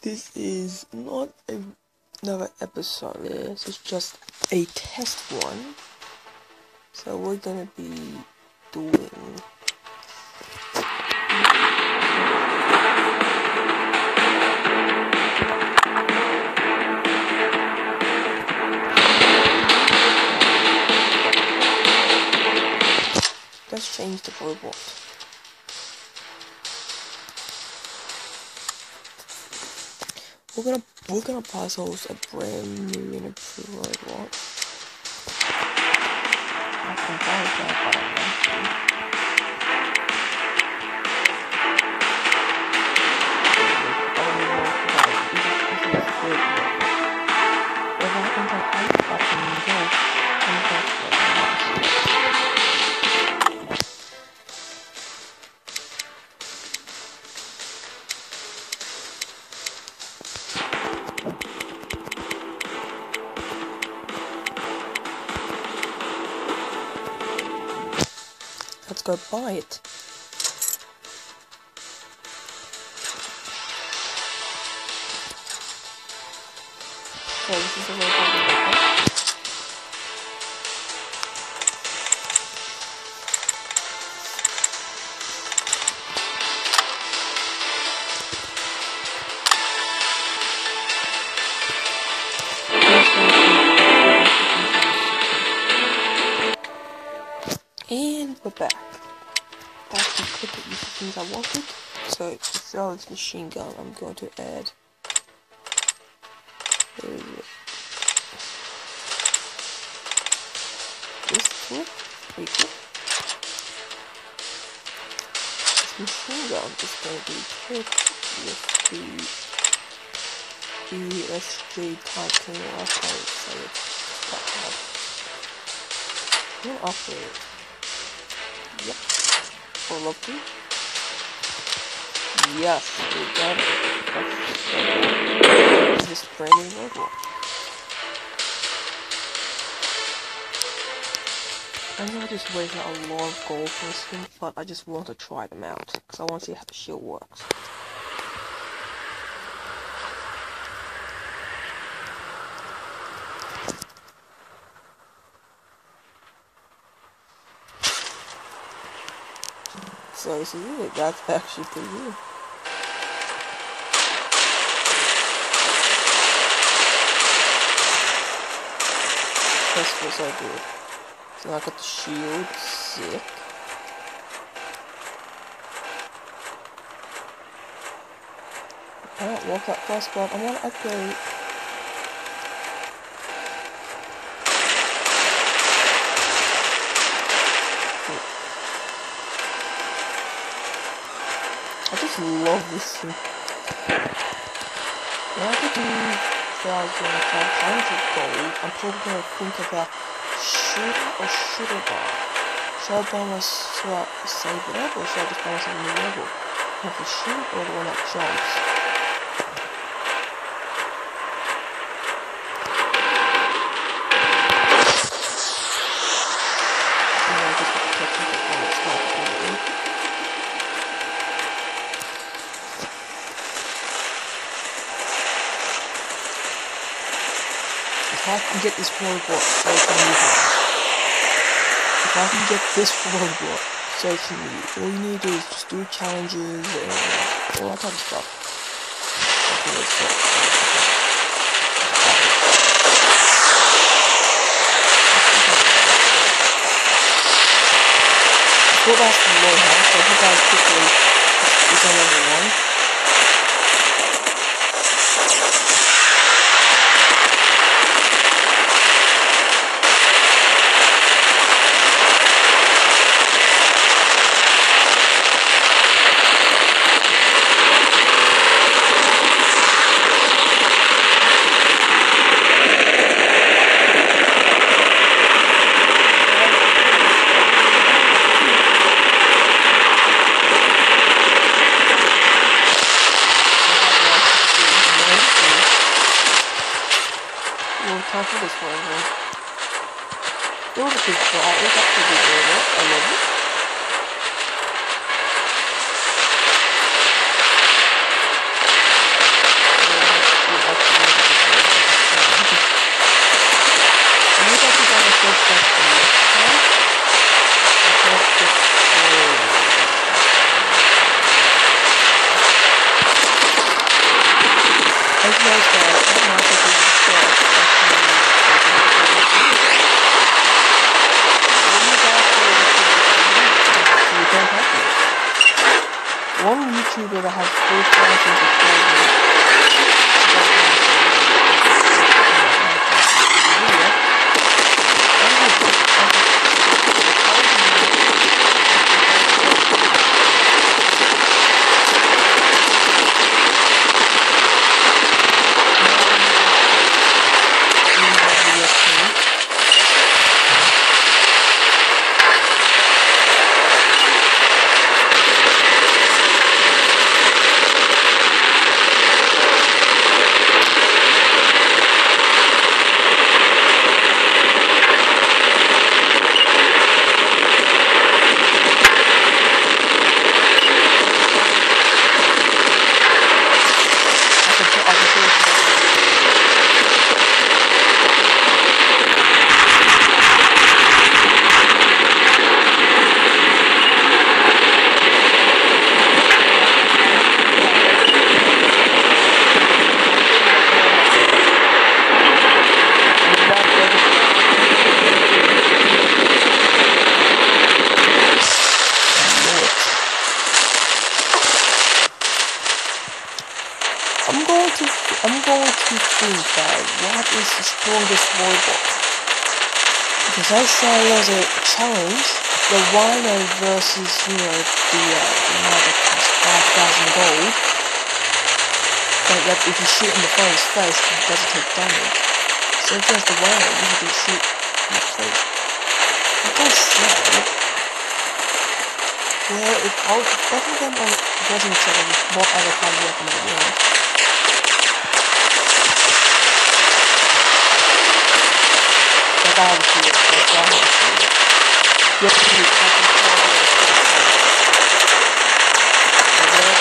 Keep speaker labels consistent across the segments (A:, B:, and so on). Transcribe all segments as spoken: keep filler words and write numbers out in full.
A: This is not a, another episode, this is just a test one. So we're gonna be doing let's change the robot. We're gonna we're gonna puzzles a brand new and improved robot. I can buy that, but I want to. Let's go buy it. So this is a robot. And we're back. That's the clip of the things I wanted. So to sell this machine gun, I'm going to add. Where is it? This clip. Pretty cool. This machine gun is going to be equipped with the E S G Titan upgrade. So it's quite hard. I'm going to upgrade it. Yep. All of them. Yes, we got it. That's this brand new robot. I know this weighs out a lot of gold for this thing, but I just want to try them out because I want to see how the shield works. So this is it. That's actually pretty good. This feels so good. So now I got the shield. Sick. I don't walk that fast, but I want to upgrade. I just love this thing. When I get to five hundred gold, I'm probably going to think about shooter or shooter bar. Should I buy myself a save it up, or should I just buy myself a new level? Have the shoot or the one that jumps? And then I just get the technical one that's not good. If I can get this robot, so can you. If I can get this robot, so can you. All you need to do is just do challenges and all that type of stuff. Okay, let's go. I thought that's the low health, so I think I was quickly it's on level one. Time for this one. Oh, this is bright. It's actually good. I love it. As you guys know, automatically destroyed the so you can't help it. One YouTuber that has four thousand subscribers. I'm going to I'm going to think that what is the strongest robot? Because I saw there's a challenge, the Rhino versus you know the uh, the one that costs five thousand gold. But that if you shoot in the face first, it doesn't take damage. So if there's the Rhino, you have to shoot in the face. I guess so. Well, if all both of them are versus each other with what other kind of weapon they want. Like I have a shield, like I have a shield. You have to be fucking strong with a shield. Like that?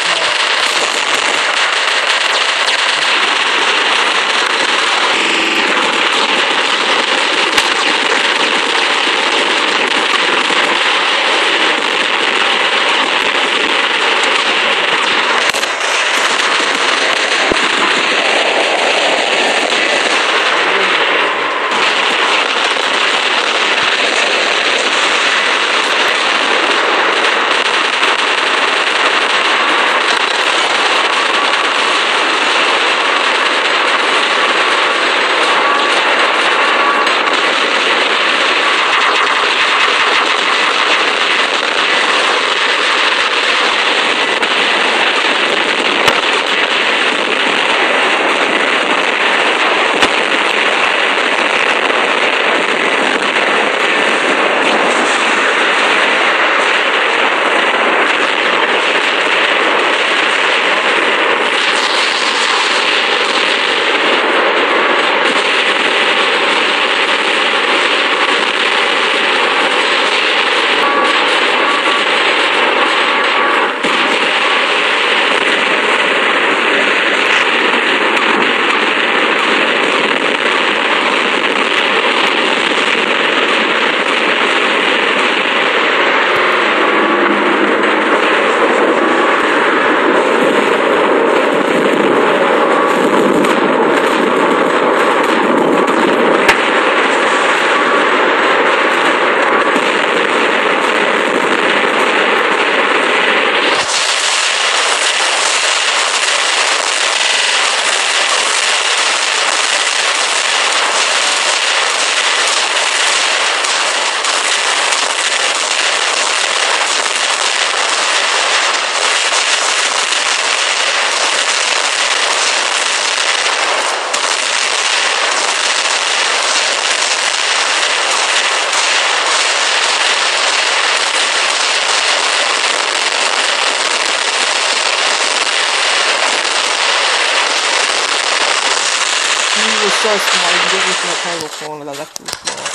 A: So small, you can get this in a table corner, that's actually small.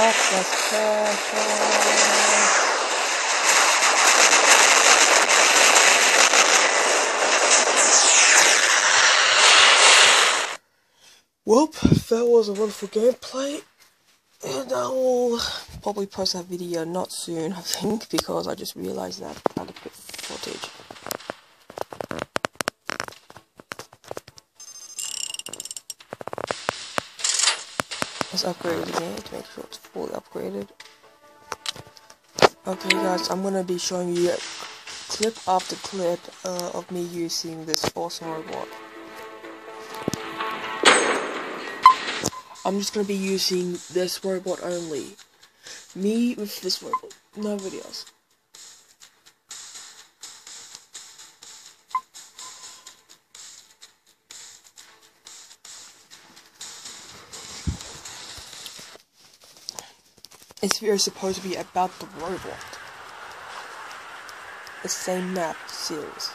A: up, that's perfect. Well, that was a wonderful gameplay, and I will probably post that video not soon, I think, because I just realized that adequate footage. Let's upgrade it again to make sure it's fully upgraded. Okay guys, I'm gonna be showing you clip after clip uh, of me using this awesome robot. I'm just gonna be using this robot only. Me with this robot, nobody else. This video is supposed to be about the robot. The same map series.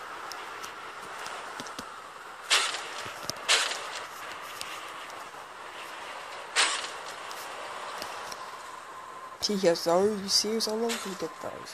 A: T S O series, I love to get those.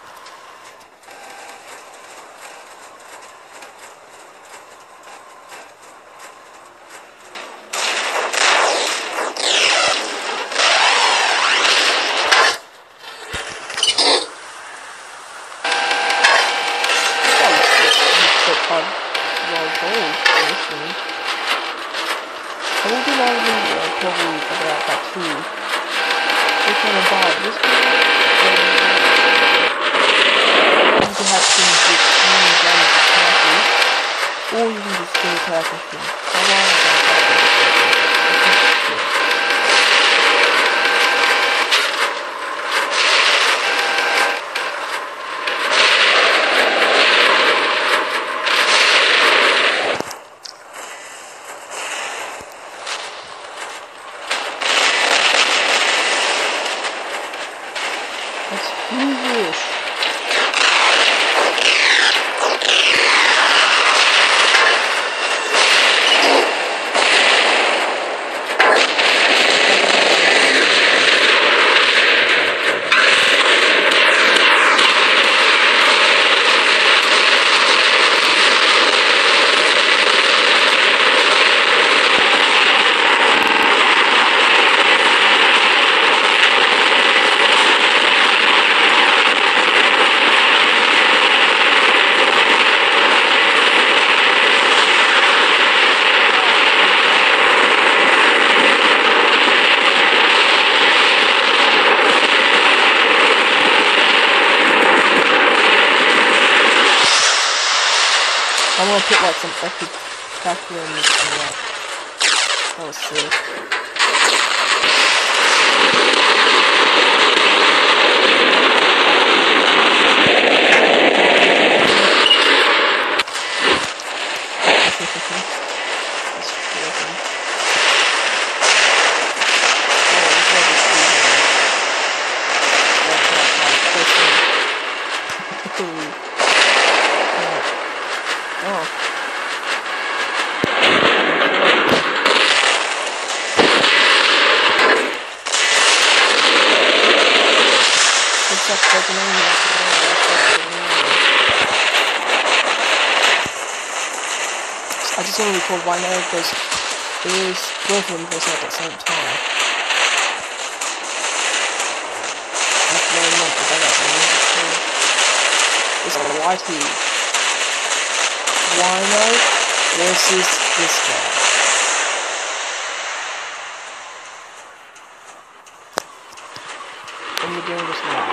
A: I will do another video probably about that too. Which one about this one? Um, you can have things with many damage attacking, or you can just get attack with them. How long is that? Let's do this. I want to put like some epic background music in that. That was sick. Oh. What's up, I just want to record right now because there is both of them voicing at the same time. That's very much about that. It's a Whitey. Rhino versus this guy. And we're doing this now.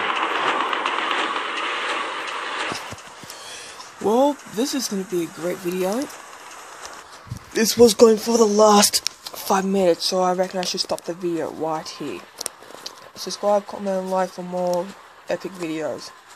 A: Well, this is going to be a great video. This was going for the last five minutes, so I reckon I should stop the video right here. Subscribe, comment, and like for more epic videos.